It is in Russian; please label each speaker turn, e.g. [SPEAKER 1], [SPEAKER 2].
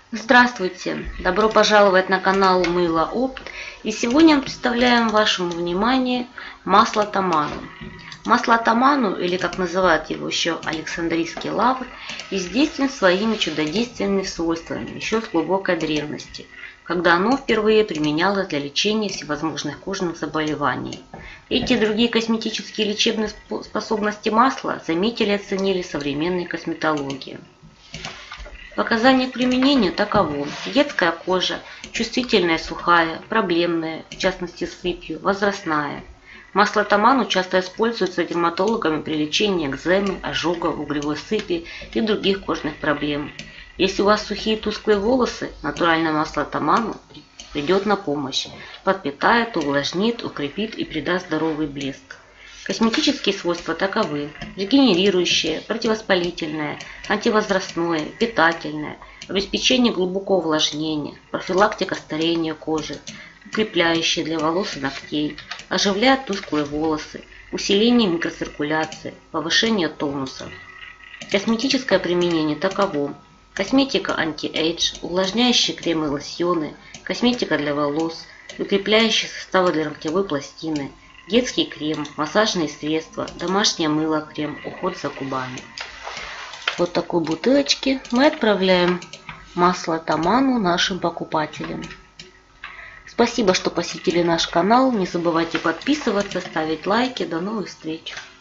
[SPEAKER 1] Здравствуйте! Добро пожаловать на канал Мыло Опт. И сегодня мы представляем вашему вниманию масло таману. Масло таману, или как называют его еще Александрийский лавр, известен своими чудодейственными свойствами еще с глубокой древности, когда оно впервые применялось для лечения всевозможных кожных заболеваний. Эти и другие косметические лечебные способности масла заметили и оценили современные косметологии. Показания к применению таково: детская кожа, чувствительная, сухая, проблемная, в частности с сыпью, возрастная. Масло таману часто используется дерматологами при лечении экземы, ожогов, угревой сыпи и других кожных проблем. Если у вас сухие тусклые волосы, натуральное масло таману придет на помощь, подпитает, увлажнит, укрепит и придаст здоровый блеск. Косметические свойства таковы: регенерирующее, противовоспалительное, антивозрастное, питательное, обеспечение глубокого увлажнения, профилактика старения кожи, укрепляющее для волос и ногтей, оживляет тусклые волосы, усиление микроциркуляции, повышение тонуса. Косметическое применение таково: косметика анти-эйдж, увлажняющие кремы и лосьоны, косметика для волос, укрепляющие составы для ногтевой пластины, детский крем, массажные средства, домашнее мыло-крем, уход за губами. Вот такой бутылочке мы отправляем масло таману нашим покупателям. Спасибо, что посетили наш канал. Не забывайте подписываться, ставить лайки. До новых встреч!